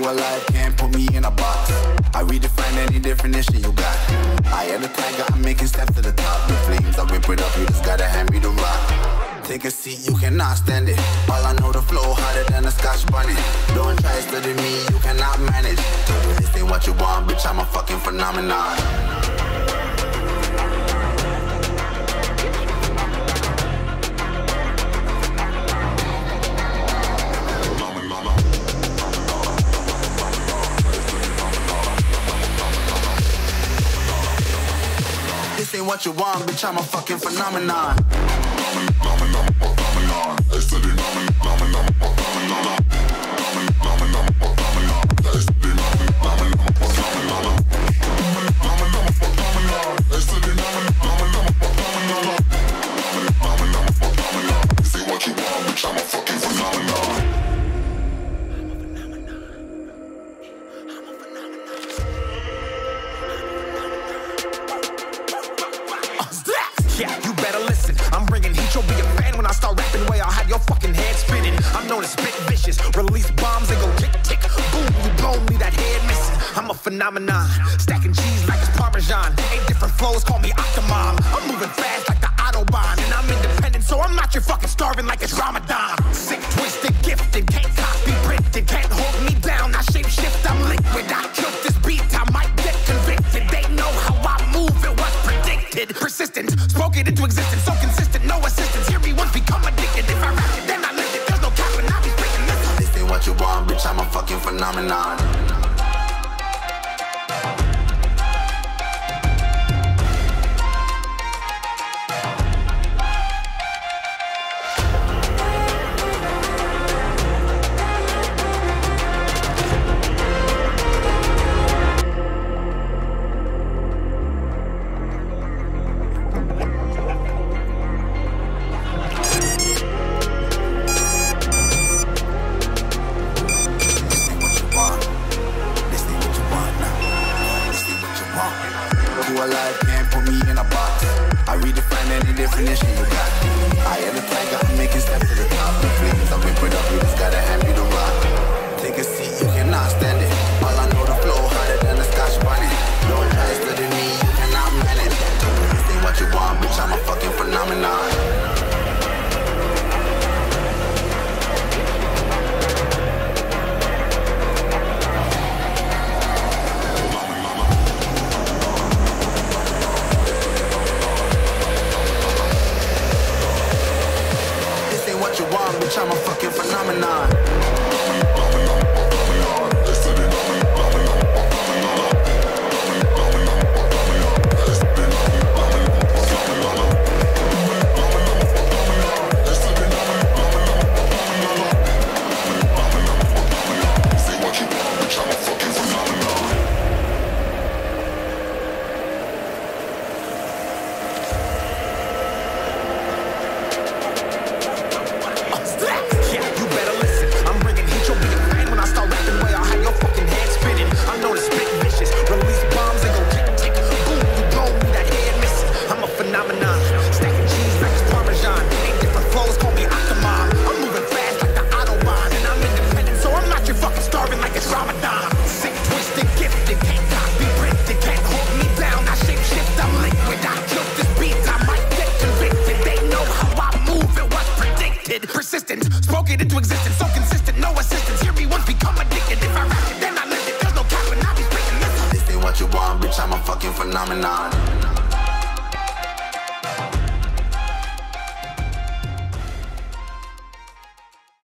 You alive, can't put me in a box. I redefine any definition you got. I am the tiger, I'm making steps to the top. The flames, I rip it up, you just gotta hand me the rock. Take a seat, you cannot stand it. All I know, the flow harder than a Scotch bonnet. Don't try study me, you cannot manage. This ain't what you want, bitch, I'm a fucking phenomenon. This ain't what you want, bitch, I'm a fucking phenomenon. Yeah, you better listen. I'm bringing heat, you'll be a fan when I start rapping. Way I'll have your fucking head spinning. I'm known as spit vicious, release bombs and go tick tick. Boom, you blow me, that head missing. I'm a phenomenon, stacking cheese like it's Parmesan. 8 different flows, call me Octomom. I'm moving fast like the Autobahn, and I'm independent, so I'm not your fucking starving like it's Ramadan. Sick, twisted, gifted, can't copy, printed, can't hold me down. I shape shift, I'm liquid. I killed this beat, I might get convicted. They know how I move, it was predicted. Persistent, spoke it into existence, so consistent, no assistance. Hear me once, become addicted. If I rap it, then I live it. There's no cap when I be speaking this. This ain't what you want, bitch, I'm a fucking phenomenon. You alive, can't put me in a box. I redefine any definition you got. I am the tiger, I'm making steps to the top. The flames, I rip it up, you just gotta hand me the rock. Take a seat, you cannot stand it. All I know, the flow harder than a Scotch bonnet. Don't try study me, you cannot manage. This ain't what you want, bitch, I'm a fucking phenomenon. What you want, bitch, I'm a fucking phenomenon. Persistent, spoke it into existence, so consistent, no assistance. Hear me once, become addicted. If I rap it, then I live it. There's no cap when I be speaking this. This ain't what you want, bitch, I'm a fucking phenomenon.